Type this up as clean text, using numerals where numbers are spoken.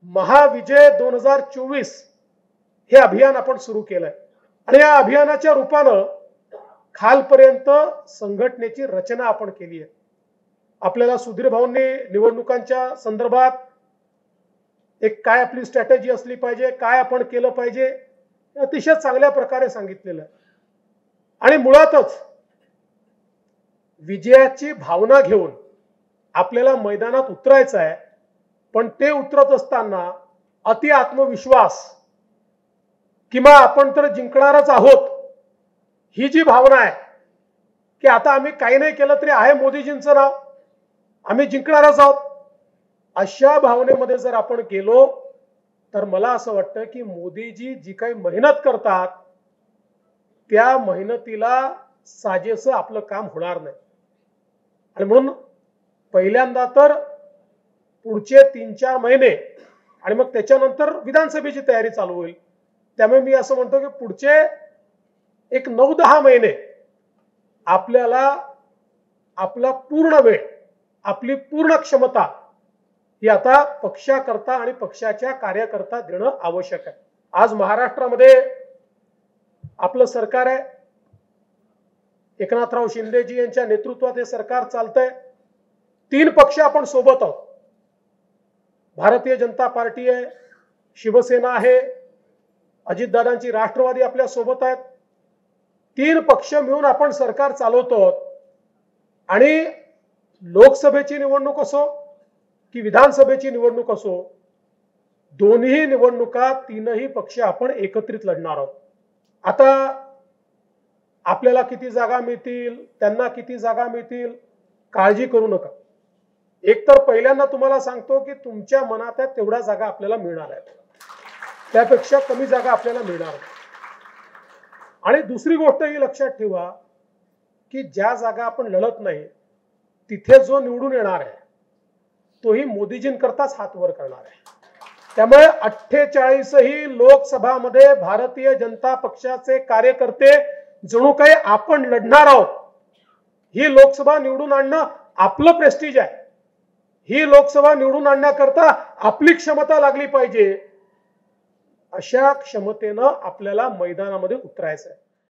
महाविजय 2024 हे अभियान आपण सुरू केलंय आणि या अभियानाच्या रूपानं खालपर्यंत संघटनेची रचना आपण केली आहे। आपल्याला सुधीर भाऊंनी निवडणुकांच्या संदर्भात एक काय आपली स्ट्रॅटेजी असली पाहिजे, काय आपण केलं पाहिजे, अतिशय चांगल्या प्रकारे सांगितलेलं आहे। आणि मुळातच विजयाची भावना घेऊन आपल्याला मैदानात उतरायचं आहे, पण ते उतरत असताना अति आत्मविश्वास किंवा आपण तर जिंकणारच आहोत ही जी भावना आहे की आता आम्ही काही नाही केलं तरी आहे मोदीजींचं नाव, आम्ही जिंकणारच आहोत, अशा भावनेमध्ये जर आपण गेलो तर मला असं वाटतं की मोदीजी जी काही मेहनत करतात त्या मेहनतीला साजेसं आपलं काम होणार नाही। आणि म्हणून पहिल्यांदा तर पुढचे 3-4 महिने आणि मग त्याच्यानंतर विधानसभेची तयारी चालू होईल, त्यामुळे मी असं म्हणतो की पुढचे एक 9-10 महिने आपल्याला आपला पूर्ण वेळ, आपली पूर्ण क्षमता ही आता पक्षाकरता आणि पक्षाच्या कार्यकर्ता देणं आवश्यक आहे। आज महाराष्ट्रामध्ये आपलं सरकार आहे, एकनाथराव शिंदेजी यांच्या नेतृत्वात हे सरकार चालतंय। 3 पक्ष आपण सोबत आहोत, भारतीय जनता पार्टी आहे, शिवसेना आहे, अजितदादांची राष्ट्रवादी आपल्या सोबत आहेत। 3 पक्ष मिळून आपण सरकार चालवतो आणि लोकसभेची निवडणूक असो की विधानसभेची निवडणूक असो, दोन्ही निवडणुका 3ही पक्ष आपण एकत्रित लढणार आहोत। आता आपल्याला किती जागा मिळतील, त्यांना किती जागा मिळतील, काळजी करू नका। एकतर पहिल्यांदा तुम्हाला सांगतो की तुमच्या मनात आहे तेवढ्या जागा आपल्याला मिळणार आहेत, त्यापेक्षा कमी जागा आपल्याला मिळणार नाही। आणि दुसरी गोष्ट ही लक्षात ठेवा की ज्या जागा आपण लढत नाही तिथे जो निवडून येणार आहे तोही मोदीजींकरताच हात वर करणार आहे। त्यामुळे 48ही लोकसभामध्ये भारतीय जनता पक्षाचे कार्यकर्ते जणू काही आपण लढणार आहोत। ही लोकसभा निवडून आणणं आपलं प्रेस्टीज आहे, ही लोकसभा निवडून आणण्याकरता आपली क्षमता लागली पाहिजे, अशा क्षमतेनं आपल्याला मैदानामध्ये उतरायचं आहे।